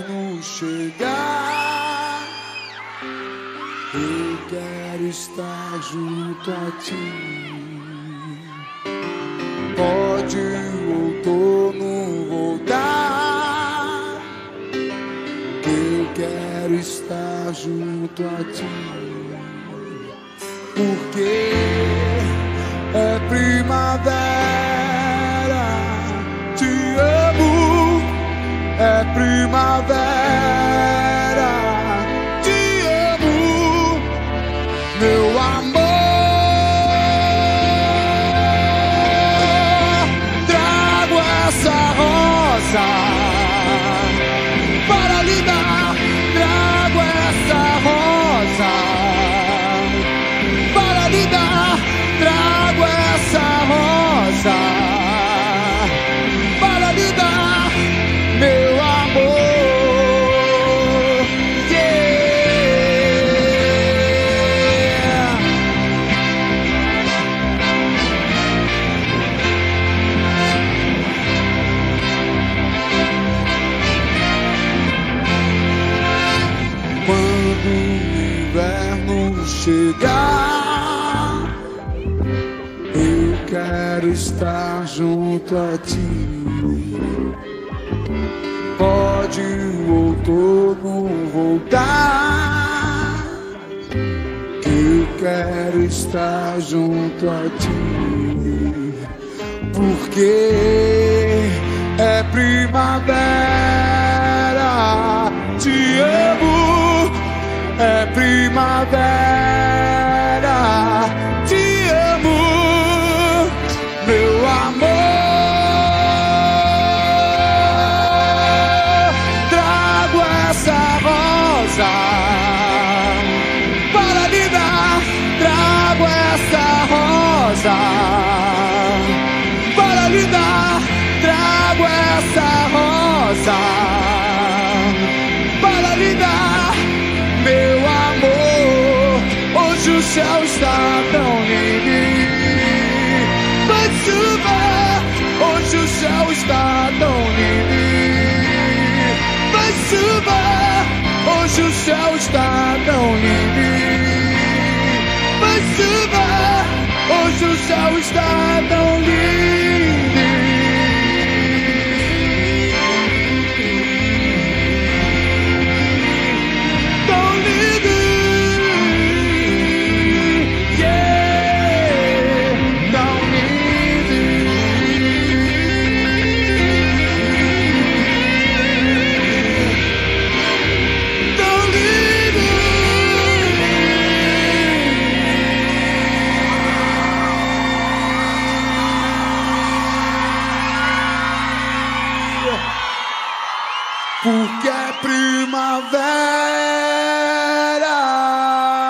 inverno chegar, eu quero estar junto a ti. Pode o outono voltar, que eu quero estar junto a ti. Porque é primavera, te amo, é primavera, te amo, meu amor. Trago essa rosa para lhe dar, trago essa rosa para lhe dar, trago essa rosa para lhe dar, meu amor. Quando o inverno chegar, eu quero estar junto a ti. Pode o outono voltar, que eu quero estar junto a ti. Porque é primavera, te amo, é primavera, te amo, meu amor. Trago essa rosa para lhe dar, trago essa rosa para lhe dar, trago essa rosa para lhe dar, meu amor. Hoje o céu está tão lindo, vai chover. Hoje o céu está tão lindo, vai chover. Hoje o céu está tão lindo, vai chover. Hoje o céu está tão lindo. Porque é primavera.